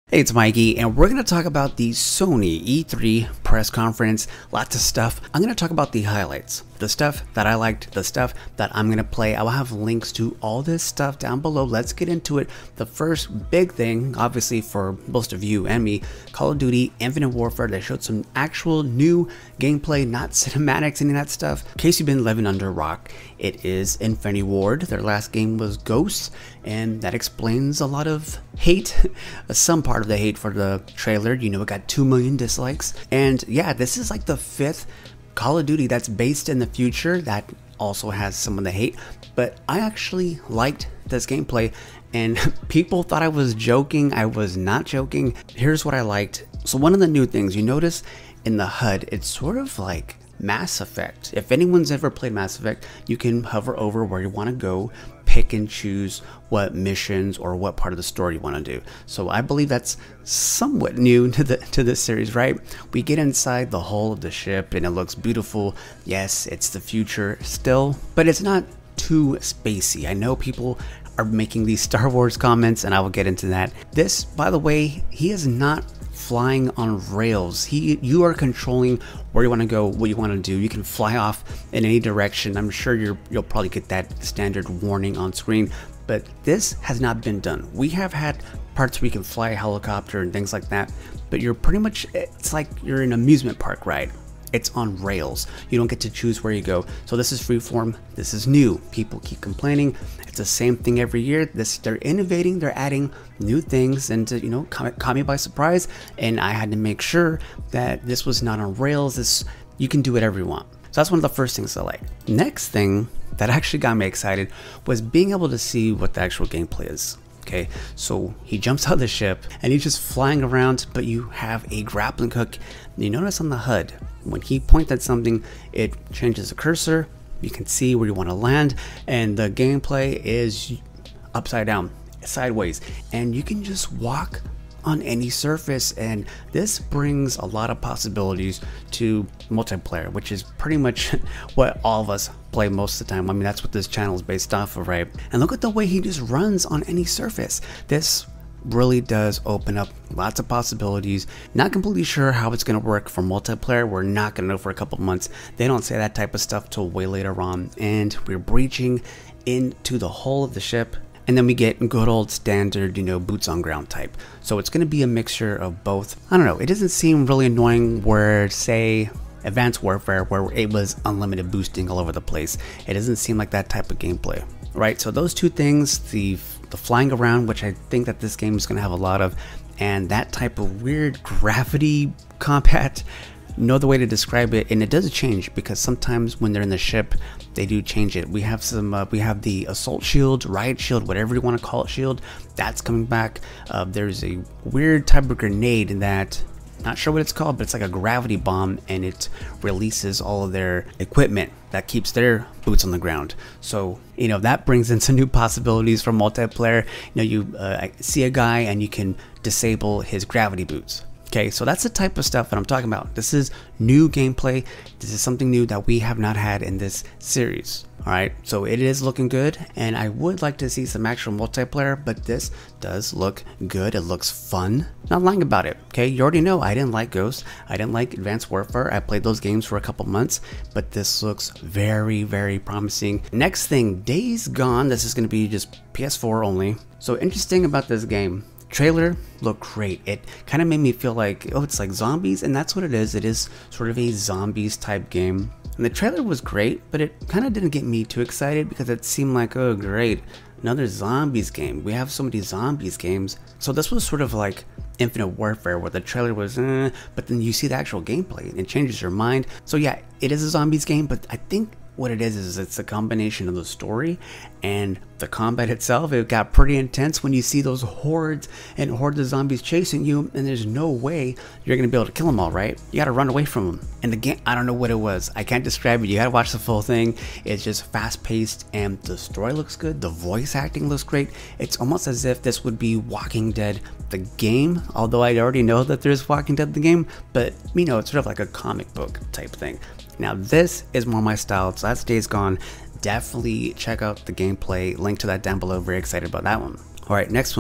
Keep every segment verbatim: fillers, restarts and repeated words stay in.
Hey, it's Mikey, and we're going to talk about the Sony E three press conference. Lots of stuff. I'm going to talk about the highlights, the stuff that I liked, the stuff that I'm going to play. I will have links to all this stuff down below. Let's get into it. The first big thing, obviously for most of you and me, Call of Duty Infinite Warfare. They showed some actual new gameplay, not cinematics, any of that stuff. In case you've been living under a rock, it is Infinity Ward. Their last game was Ghosts, and that explains a lot of hate, some part of the hate for the trailer. You know, it got two million dislikes. And yeah, this is like the fifth Call of Duty that's based in the future that also has some of the hate. But I actually liked this gameplay, and people thought I was joking. I was not joking. Here's what I liked. So one of the new things you notice in the H U D, it's sort of like Mass Effect. If anyone's ever played Mass Effect, you can hover over where you want to go, pick and choose what missions or what part of the story you want to do. So I believe that's somewhat new to the to this series, right? We get inside the hull of the ship and it looks beautiful. Yes, it's the future still, but it's not too spacey. I know people are making these Star Wars comments, and I will get into that. This, by the way, he is not flying on rails. He, you are controlling where you want to go, what you want to do. You can fly off in any direction. I'm sure you're, you'll probably get that standard warning on screen, but this has not been done. We have had parts where you can fly a helicopter and things like that, but you're pretty much, it's like you're in an amusement park ride. It's on rails. You don't get to choose where you go. So this is freeform. This is new. People keep complaining. It's the same thing every year. This, they're innovating. They're adding new things, and you know, caught, caught me by surprise. And I had to make sure that this was not on rails. This, you can do whatever you want. So that's one of the first things I like. Next thing that actually got me excited was being able to see what the actual gameplay is. Okay, so he jumps out of the ship and he's just flying around, but you have a grappling hook. You notice on the H U D, when he points at something, it changes the cursor. You can see where you want to land, and the gameplay is upside down, sideways, and you can just walk on any surface. And this brings a lot of possibilities to multiplayer, which is pretty much what all of us play most of the time. I mean, that's what this channel is based off of, right? And look at the way he just runs on any surface. This really does open up lots of possibilities. Not completely sure how it's going to work for multiplayer. We're not going to know for a couple of months. They don't say that type of stuff till way later on. And we're breaching into the hull of the ship, and then we get good old standard, you know, boots on ground type. So it's going to be a mixture of both. I don't know. It doesn't seem really annoying where, say, Advanced Warfare, where it was unlimited boosting all over the place. It doesn't seem like that type of gameplay, right? So those two things, the the flying around, which I think that this game is going to have a lot of, and that type of weird gravity combat, no other way to describe it. And it does change, because sometimes when they're in the ship, they do change it. We have some, uh, we have the assault shield, riot shield, whatever you want to call it, shield, that's coming back. Uh, there's a weird type of grenade in that, not sure what it's called, but it's like a gravity bomb, and it releases all of their equipment that keeps their boots on the ground. So, you know, that brings in some new possibilities for multiplayer. You know, you uh, see a guy and you can disable his gravity boots. Okay, so that's the type of stuff that I'm talking about. This is new gameplay. This is something new that we have not had in this series. All right, so it is looking good, and I would like to see some actual multiplayer, but this does look good. It looks fun. Not lying about it, okay? You already know I didn't like Ghosts. I didn't like Advanced Warfare. I played those games for a couple months, but this looks very, very promising. Next thing, Days Gone. This is gonna be just P S four only. So interesting about this game, trailer looked great. It kind of made me feel like, oh, it's like zombies, and that's what it is. It is sort of a zombies type game. And the trailer was great, but it kind of didn't get me too excited, because it seemed like, oh great, another zombies game. We have so many zombies games. So this was sort of like Infinite Warfare, where the trailer was, eh, but then you see the actual gameplay and it changes your mind. So yeah, it is a zombies game, but I think what it is is it's a combination of the story and the combat itself. It got pretty intense when you see those hordes and hordes of zombies chasing you, and there's no way you're gonna be able to kill them all, right? You gotta run away from them. And the game, I don't know what it was. I can't describe it. You gotta watch the full thing. It's just fast paced, and the story looks good. The voice acting looks great. It's almost as if this would be Walking Dead, the game, although I already know that there's Walking Dead the game, but you know, it's sort of like a comic book type thing. Now this is more my style, so that's Days Gone. Definitely check out the gameplay, link to that down below. Very excited about that one. All right, next one.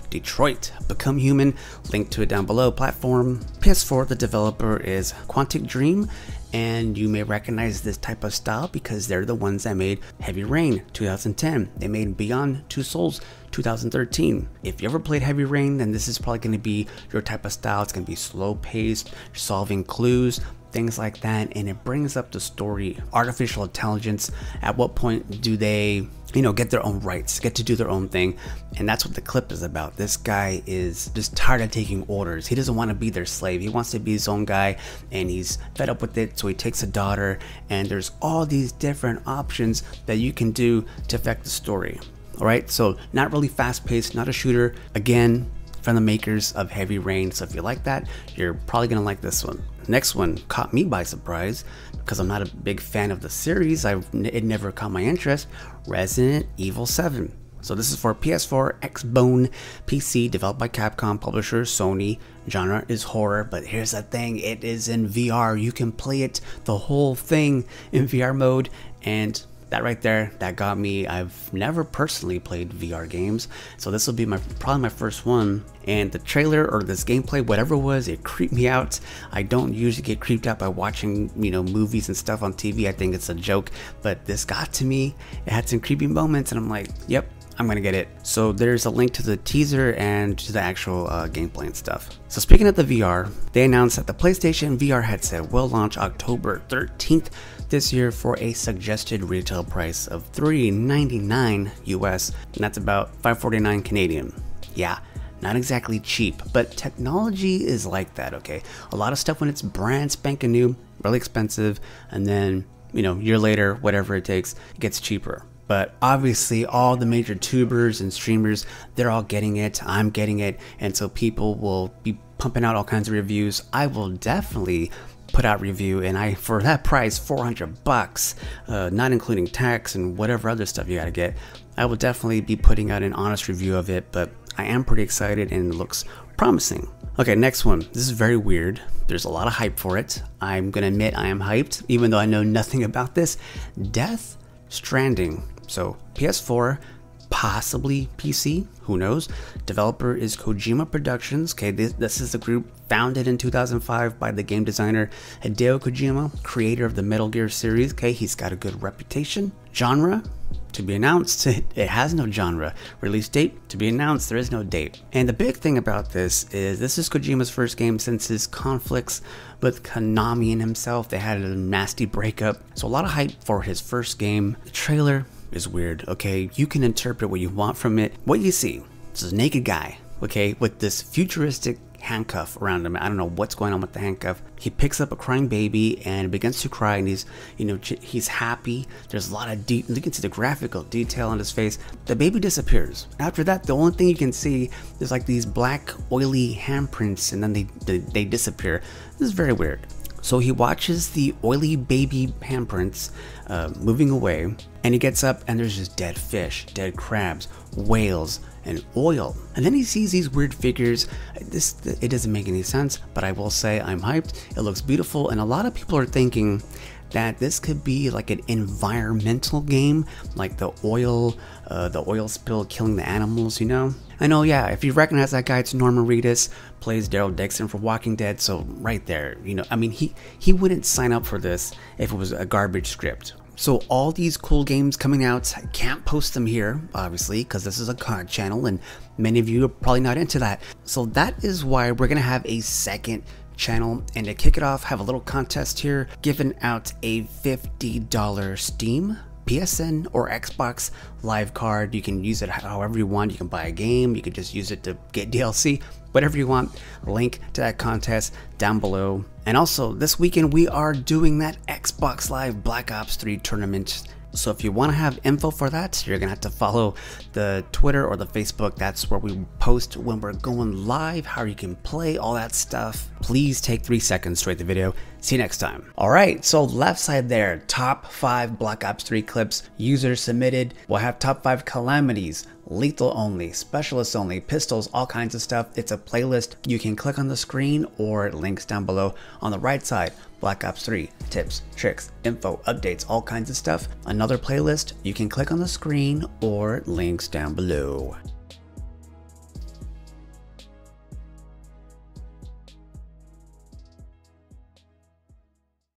Detroit Become Human, link to it down below. Platform P S four, the developer is Quantic Dream, and you may recognize this type of style because they're the ones that made Heavy Rain two thousand ten. They made Beyond Two Souls two thousand thirteen. If you ever played Heavy Rain, then this is probably going to be your type of style. It's going to be slow paced, solving clues, things like that, and it brings up the story. Artificial intelligence, at what point do they, you know, get their own rights, get to do their own thing? And that's what the clip is about. This guy is just tired of taking orders. He doesn't want to be their slave. He wants to be his own guy, and he's fed up with it, so he takes a daughter, and there's all these different options that you can do to affect the story. All right, so not really fast paced, not a shooter. Again, from the makers of Heavy Rain. So if you like that, you're probably gonna like this one. Next one caught me by surprise because I'm not a big fan of the series. I it never caught my interest. Resident Evil seven. So this is for P S four, Xbone, P C, developed by Capcom, publisher Sony. Genre is horror, but here's the thing, it is in V R. You can play it, the whole thing, in V R mode, and that right there, that got me. I've never personally played V R games, so this will be my probably my first one. And the trailer or this gameplay, whatever it was, it creeped me out. I don't usually get creeped out by watching, you know, movies and stuff on T V. I think it's a joke, but this got to me. It had some creepy moments, and I'm like, yep, I'm gonna get it. So there's a link to the teaser and to the actual uh, gameplay and stuff. So speaking of the V R, they announced that the PlayStation V R headset will launch October thirteenth this year for a suggested retail price of three ninety-nine U S, and that's about five forty-nine Canadian. Yeah, not exactly cheap, but technology is like that, okay? A lot of stuff when it's brand spanking new, really expensive, and then, you know, a year later, whatever it takes, it gets cheaper. But obviously all the major tubers and streamers, they're all getting it, I'm getting it, and so people will be pumping out all kinds of reviews. I will definitely put out review, and I, for that price, four hundred bucks, uh, not including tax and whatever other stuff you gotta get, I will definitely be putting out an honest review of it, but I am pretty excited and it looks promising. Okay, next one. This is very weird. There's a lot of hype for it. I'm gonna admit I am hyped, even though I know nothing about this. Death Stranding. So P S four, possibly P C, who knows? Developer is Kojima Productions. Okay, this, this is a group founded in two thousand five by the game designer Hideo Kojima, creator of the Metal Gear series. Okay, he's got a good reputation. Genre, to be announced. It, it has no genre. Release date, to be announced. There is no date. And the big thing about this is this is Kojima's first game since his conflicts with Konami and himself. They had a nasty breakup, so a lot of hype for his first game. The trailer is weird, okay? You can interpret what you want from it. What you see, this is a naked guy, okay, with this futuristic handcuff around him. I don't know what's going on with the handcuff. He picks up a crying baby and begins to cry, and he's, you know, he's happy. There's a lot of deep, look into the graphical detail on his face. The baby disappears. After that, the only thing you can see is like these black oily handprints, and then they, they, they disappear. This is very weird. So he watches the oily baby handprints uh, moving away, and he gets up and there's just dead fish, dead crabs, whales, and oil. And then he sees these weird figures. This, it doesn't make any sense, but I will say I'm hyped. It looks beautiful, and a lot of people are thinking that this could be like an environmental game, like the oil, uh, the oil spill killing the animals, you know? I know, yeah, if you recognize that guy, it's Norman Reedus, plays Daryl Dixon for Walking Dead, so right there, you know, I mean, he, he wouldn't sign up for this if it was a garbage script. So all these cool games coming out, I can't post them here, obviously, because this is a C O D channel, and many of you are probably not into that. So that is why we're going to have a second channel, and to kick it off, have a little contest here, giving out a fifty dollar Steam, P S N, or Xbox Live card. You can use it however you want. You can buy a game, you can just use it to get D L C, whatever you want. Link to that contest down below. And also this weekend we are doing that Xbox Live Black Ops three tournament. So if you want to have info for that, you're gonna have to follow the Twitter or the Facebook. That's where we post when we're going live, how you can play, all that stuff. Please take three seconds to rate the video. See you next time. All right, so left side there, top five Black Ops three clips, user submitted. We'll have top five calamities, lethal only, specialists only, pistols, all kinds of stuff. It's a playlist. You can click on the screen or links down below on the right side. Black Ops three, tips, tricks, info, updates, all kinds of stuff. Another playlist, you can click on the screen or links down below.